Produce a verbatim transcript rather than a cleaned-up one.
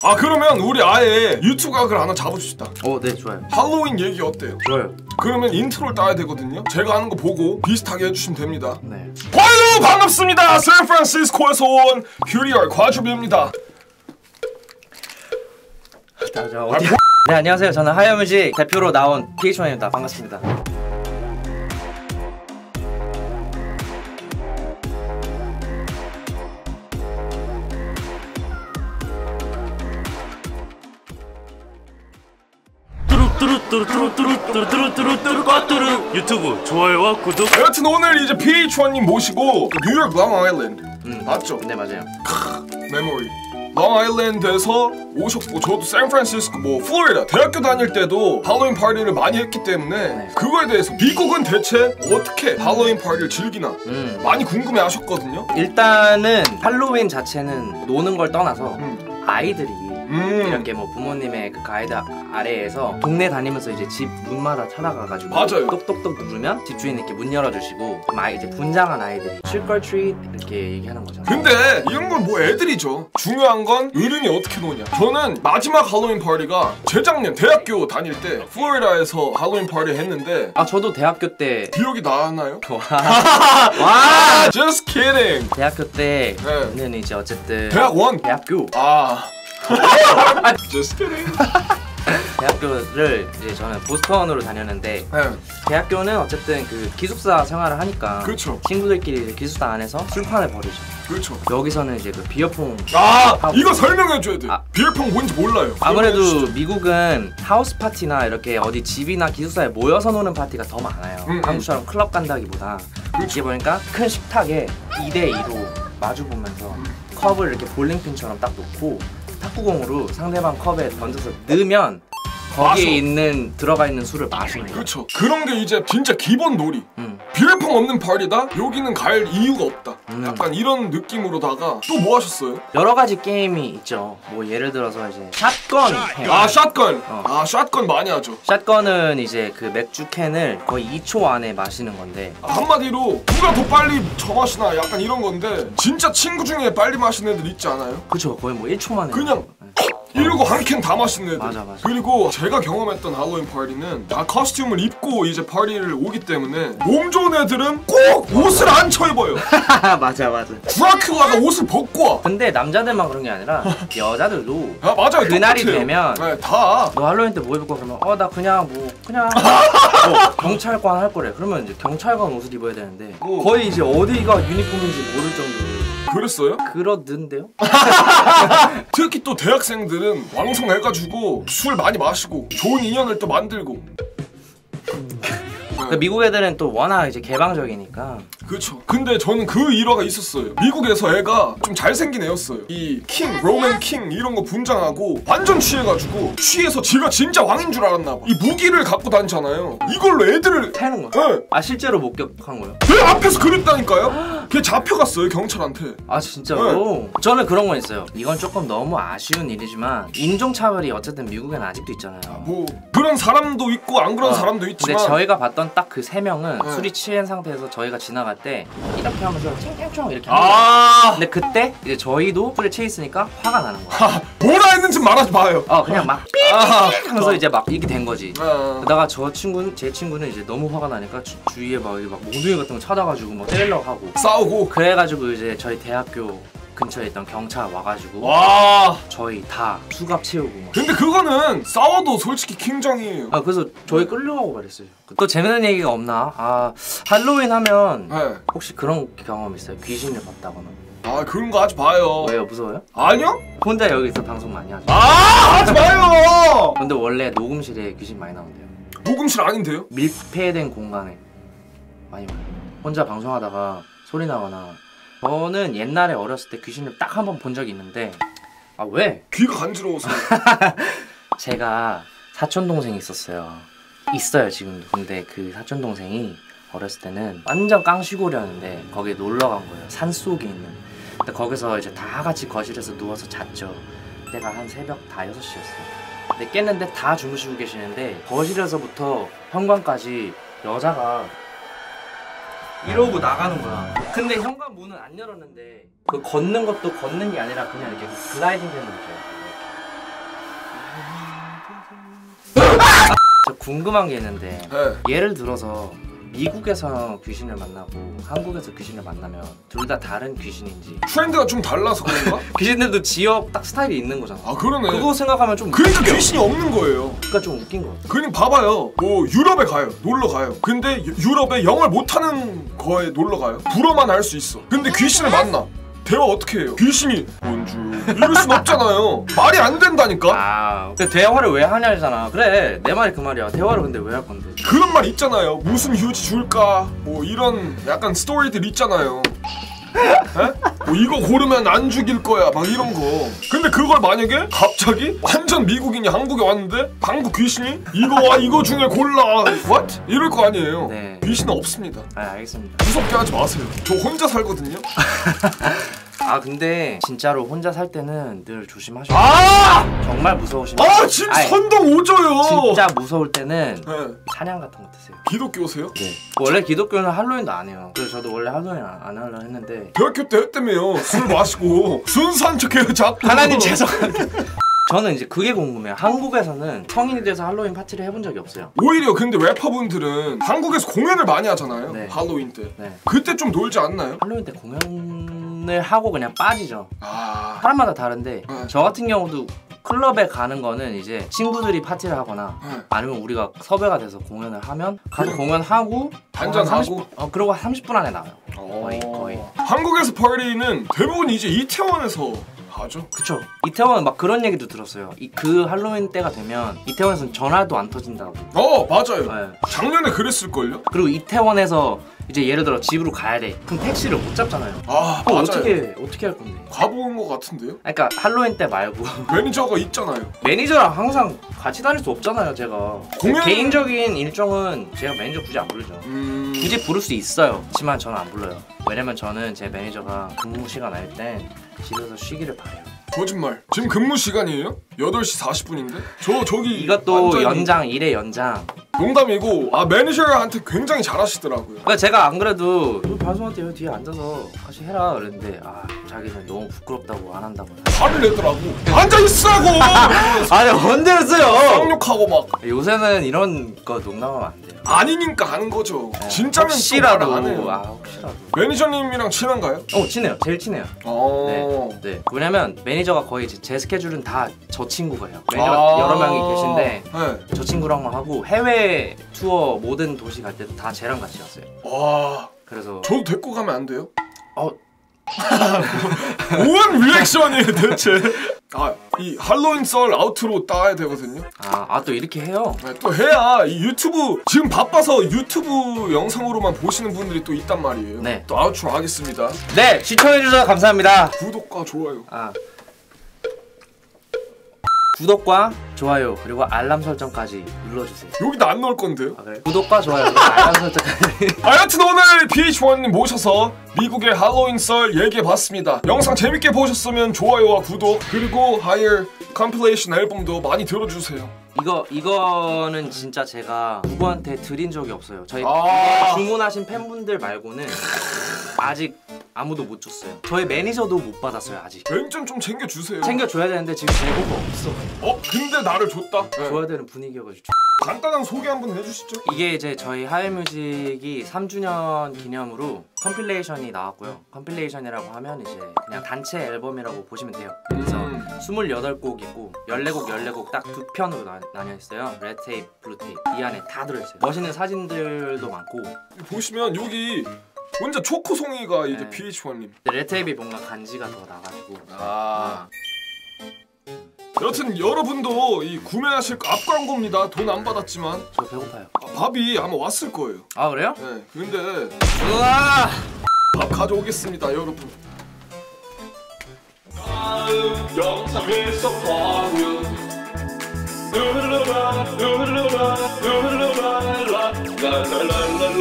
아 그러면 우리 아예 유튜브 각을 하나 잡아줍시다. 어, 네 좋아요. 할로윈 얘기 어때요? 좋아요. 그러면 인트로를 따야 되거든요. 제가 하는 거 보고 비슷하게 해주시면 됩니다. 네. 과유 반갑습니다. 샌프란시스코에서 온 큐리얼 과주비입니다. 자, 저 어디? 아, 네 안녕하세요. 저는 하야뮤직 대표로 나온 피에이치원입니다. 반갑습니다. 뚜루뚜루뚜루뚜루뚜루뚜루뚜루뚜루 유튜브 좋아요와 구독. 여튼 오늘 이제 피에이치원님 모시고 뉴욕 롱아일랜드 음, 맞죠? 네 맞아요. 크, 메모리. 롱아일랜드에서 오셨고 저도 샌프란시스코 뭐 플로리다 대학교 다닐 때도 할로윈 파티를 많이 했기 때문에 네. 그거에 대해서 미국은 대체 어떻게 할로윈 파티를 즐기나 음. 많이 궁금해 하셨거든요. 일단은 할로윈 자체는 노는 걸 떠나서 음. 아이들이 음. 이렇게 뭐 부모님의 그 가이드 아래에서 동네 다니면서 이제 집 문마다 찾아가가지고 맞아요. 똑똑똑 누르면 집주인 이렇게 문 열어주시고 막 이제 분장한 아이들이 trick or treat 이렇게 얘기하는 거잖아요. 근데 이런 건 뭐 애들이죠. 중요한 건 어른이 어떻게 노냐. 저는 마지막 할로윈 파티가 재작년 대학교 다닐 때 플로리다에서 할로윈 파티 했는데 아 저도 대학교 때 기억이 나나요? 와, 와! Just kidding. 대학교 때는 네. 이제 어쨌든 대학원? 대학교 아 Just kidding. 대학교를 이제 저는 보스턴으로 다녔는데 네. 대학교는 어쨌든 그 기숙사 생활을 하니까 그렇죠. 친구들끼리 이제 기숙사 안에서 술판을 벌이죠. 그렇죠. 여기서는 이제 그 비어퐁 아 하고. 이거 설명해줘야 돼. 아. 비어퐁 뭔지 몰라요. 아무래도 설명해주시죠. 미국은 하우스 파티나 이렇게 어디 집이나 기숙사에 모여서 노는 파티가 더 많아요. 음, 한국처럼 클럽 간다기보다 이게 보니까 큰 식탁에 이 대 이로 마주 보면서 음. 컵을 이렇게 볼링핀처럼 딱 놓고 탁구공으로 상대방 컵에 던져서 넣으면 거기에 마셔. 있는 들어가 있는 술을 마시는 거예요. 그렇죠. 그런 게 이제 진짜 기본 놀이. 음. 비어퐁 없는 파티다? 여기는 갈 이유가 없다. 음. 약간 이런 느낌으로다가 또 뭐 하셨어요? 여러 가지 게임이 있죠. 뭐 예를 들어서 이제 샷건 해요. 아 샷건. 어. 아 샷건 많이 하죠. 샷건은 이제 그 맥주 캔을 거의 이 초 안에 마시는 건데 한마디로 누가 더 빨리 저 마시나 약간 이런 건데 진짜 친구 중에 빨리 마시는 애들 있지 않아요? 그쵸 거의 뭐 일 초 만에 그냥 네. 이러고 한 캔 다 마시는 애들. 맞아, 맞아. 그리고 제가 경험했던 할로윈 파티는 다 커스튬을 입고 이제 파티를 오기 때문에 몸 좋은 애들은 꼭 옷을 안 쳐입어요. 맞아 맞아. 드라큘라가 옷을 벗고 와. 근데 남자들만 그런 게 아니라 여자들도 아 맞아요. 그날이 똑같아요. 되면 네, 다. 너 할로윈 때 뭐 입을 거야? 그러면 어 나 그냥 뭐 그냥 어, 경찰관 할 거래. 그러면 이제 경찰관 옷을 입어야 되는데 오. 거의 이제 어디가 유니폼인지 모를 정도로 그랬어요? 그러던데요? 특히 또 대학생들은 왕성해가지고 술 많이 마시고 좋은 인연을 또 만들고. 그 미국 애들은 또 워낙 이제 개방적이니까 그렇죠. 근데 저는 그 일화가 있었어요. 미국에서 애가 좀 잘생긴 애였어요. 이 킹, 로맨 킹 이런 거 분장하고 완전 취해가지고 취해서 지가 진짜 왕인 줄 알았나 봐. 이 무기를 갖고 다니잖아요. 이걸로 애들을 태는 거야? 네. 아 실제로 목격한 거예요? 내 앞에서 그랬다니까요? 걔 잡혀갔어요 경찰한테. 아 진짜로? 저는 그런 건 있어요. 이건 조금 너무 아쉬운 일이지만 인종차별이 어쨌든 미국에는 아직도 있잖아요. 뭐 그런 사람도 있고 안 그런 어, 사람도 있지만 근데 저희가 봤던 딱 그 세 명은 네. 술이 취한 상태에서 저희가 지나갈 때 이렇게 하면서 팅팅총 이렇게 하는 거예요. 아 근데 그때 이제 저희도 술에 취해 있으니까 화가 나는 거예요. 하, 뭐라 했는지 말하지 마요. 어 그냥 막 아, 삐삐 하면서 이제 막 이렇게 된 거지. 아, 그러다가 저 친구는 제 친구는 이제 너무 화가 나니까 주, 주위에 막, 막 몽둥이 같은 거 찾아가지고 막 때리려고 하고 싸우고. 그래가지고 이제 저희 대학교 근처에 있던 경찰 와가지고 와. 저희 다 수갑 채우고 막. 근데 그거는 싸워도 솔직히 킹정이에요. 아 그래서 저희 끌려가고 말했어요. 또 재밌는 얘기가 없나? 아 할로윈 하면 네. 혹시 그런 경험 있어요? 귀신을 봤다거나. 아 그런 거 하지 마요. 왜요? 무서워요? 아니요? 혼자 여기서 방송 많이 하죠. 아 하지 마요. 근데 원래 녹음실에 귀신 많이 나온대요. 녹음실 아닌데요? 밀폐된 공간에 많이 와요. 혼자 방송하다가 소리 나거나. 저는 옛날에 어렸을 때 귀신을 딱 한 번 본 적이 있는데 아 왜? 귀가 간지러워서. 제가 사촌 동생이 있었어요. 있어요 지금도. 근데 그 사촌 동생이 어렸을 때는 완전 깡시골이었는데 거기에 놀러 간 거예요. 산 속에 있는. 근데 거기서 이제 다 같이 거실에서 누워서 잤죠. 그때가 한 새벽 다 여섯 시였어요. 근데 깼는데 다 주무시고 계시는데 거실에서부터 현관까지 여자가 이러고 나가는 거야. 근데 현관 문은 안 열었는데 그 걷는 것도 걷는 게 아니라 그냥 이렇게 글라이딩 되는 거죠. 저 궁금한 게 있는데 네. 예를 들어서 미국에서 귀신을 만나고 한국에서 귀신을 만나면 둘 다 다른 귀신인지 트렌드가 좀 달라서 그런가? 귀신들도 지역 딱 스타일이 있는 거잖아. 아 그러네. 그거 생각하면 좀 그러니까 웃겨. 귀신이 없는 거예요. 그러니까 좀 웃긴 거 같아. 그냥 봐봐요. 뭐 유럽에 가요. 놀러 가요. 근데 유, 유럽에 영어를 못하는 거에 놀러 가요. 불어만 할 수 있어. 근데 귀신을 만나. 대화 어떻게 해요? 귀신이 뭔줄 이럴 순 없잖아요. 말이 안 된다니까. 아, 근데 대화를 왜 하냐잖아. 그래, 내 말이 그 말이야. 대화를 근데 왜 할 건데? 그런 말 있잖아요. 무슨 휴지 줄까? 뭐 이런 약간 스토리들 있잖아요. 에? 뭐 이거 고르면 안 죽일 거야 막 이런 거. 근데 그걸 만약에 갑자기 완전 미국인이 한국에 왔는데 한국 귀신이 이거와 이거 중에 골라 what? 이럴 거 아니에요. 네. 귀신은 없습니다. 아, 알겠습니다. 무섭게 하지 마세요. 저 혼자 살거든요. 아, 근데 진짜로 혼자 살 때는 늘 조심하셔야 아! 돼요. 정말 무서우시면 아 진짜 아니, 선동 오져요. 진짜 무서울 때는 네. 사냥 같은 거 드세요. 기독교세요? 네. 원래 기독교는 할로윈도 안 해요. 그래서 저도 원래 할로윈 안, 안 하려 했는데 대학교 때 했다며요. 술 마시고 순수한 척해요 자꾸. 하나님 죄송합니다. 저는 이제 그게 궁금해요. 한국에서는 성인이 돼서 할로윈 파티를 해본 적이 없어요. 오히려 근데 래퍼분들은 한국에서 공연을 많이 하잖아요. 네. 할로윈 때. 네. 그때 좀 놀지 않나요? 할로윈 때 공연을 하고 그냥 빠지죠. 아. 사람마다 다른데 네. 저 같은 경우도 클럽에 가는 거는 이제 친구들이 파티를 하거나 네. 아니면 우리가 섭외가 돼서 공연을 하면 가서 그- 공연하고 한잔 한 삼십 하고? 분, 어 그러고 삼십 분 안에 나와요. 거의 거의. 한국에서 파티는 대부분 이제 이태원에서 하죠. 그쵸. 이태원 막 그런 얘기도 들었어요. 이, 그 할로윈 때가 되면 이태원에서는 전화도 안 터진다고. 어 맞아요. 네. 작년에 그랬을걸요? 그리고 이태원에서 이제 예를 들어 집으로 가야 돼. 그럼 택시를 못 잡잖아요. 아 그럼 맞아요. 어떻게 어떻게 할 건데? 가본 것 같은데요? 그러니까 할로윈 때 말고 매니저가 있잖아요. 매니저랑 항상 같이 다닐 수 없잖아요, 제가. 공연- 개인적인 일정은 제가 매니저 굳이 안 부르죠. 음... 굳이 부를 수 있어요. 하지만 저는 안 불러요. 왜냐면 저는 제 매니저가 근무 시간 날 때 집에서 쉬기를 바래요. 거짓말. 지금 근무 시간이에요? 여덟 시 사십 분인데? 저 저기 이것도 완전히 연장, 일의 연장. 농담이고 아 매니저한테 굉장히 잘하시더라고요. 그러니까 제가 안 그래도 너 방송할 때 여기 뒤에 앉아서 같이 해라 그랬는데 아 자기는 너무 부끄럽다고 안 한다고. 화를 내더라고. 앉아 있으라고. 아니 언제 했어요? 쌍욕하고 막 요새는 이런 거 농담하면 안 돼요. 아니니까 하는 거죠. 진짜면 또 혹시라도 말을 안 해요. 아 혹시라도. 매니저님이랑 친한가요? 어 친해요. 제일 친해요. 어. 네, 네. 왜냐면 매니저가 거의 제, 제 스케줄은 다 저 친구가 해요. 매니저가 아 여러 명이 계신데 네. 저 친구랑만 하고 해외 투어 모든 도시 갈 때도 다 쟤랑 같이 갔어요. 와. 그래서 저도 데리고 가면 안 돼요? 어 뭔 리액션이에요 대체? 아, 이 할로윈 썰 아우트로 따야 되거든요. 아, 아 또 이렇게 해요? 네, 또 해야 이 유튜브 지금 바빠서 유튜브 영상으로만 보시는 분들이 또 있단 말이에요. 네. 또 아우트로 하겠습니다. 네 시청해주셔서 감사합니다. 구독과 좋아요. 아 구독과 좋아요 그리고 알람 설정까지 눌러주세요. 여기다 안 넣을 건데요? 아, 그래? 구독과 좋아요 그리고 알람 설정까지. 아, 여튼 오늘 피에이치원님 모셔서 미국의 할로윈 썰 얘기해봤습니다. 영상 재밌게 보셨으면 좋아요와 구독 그리고 하이어 컴필레이션 앨범도 많이 들어주세요. 이거 이거는 진짜 제가 누구한테 드린 적이 없어요. 저희 아. 주문하신 팬분들 말고는 아직 아무도 못 줬어요. 저희 매니저도 못 받았어요 아직. 멘션 좀 챙겨주세요. 챙겨줘야 되는데 지금 재고가 없어. 어? 근데 나를 줬다? 네. 줘야 되는 분위기여가지고. 간단한 소개 한번 해주시죠. 이게 이제 저희 하이뮤직이 삼 주년 기념으로 컴필레이션이 나왔고요. 컴필레이션이라고 하면 이제 그냥 단체 앨범이라고 보시면 돼요. 그래서 음. 스물여덟 곡 있고 열네 곡 열네 곡 딱 두 편으로 나, 나뉘어 있어요. 레드 테이프, 블루 테이프 이 안에 다 들어있어요. 멋있는 사진들도 많고 보시면 여기 혼자 초코송이가 이제 네. 피에이치원님. 레드 테이프에 뭔가 간지가 더 나가지고 아. 여튼 여러분도 이 구매하실 거 앞 광고입니다. 돈 안 받았지만 저 배고파요. 아, 밥이 아마 왔을 거예요. 아 그래요? 네. 근데 우와! 밥 가져오겠습니다, 여러분. 다음 영상에서 봐요. 누르르라 누르르라 누르르라 라라라라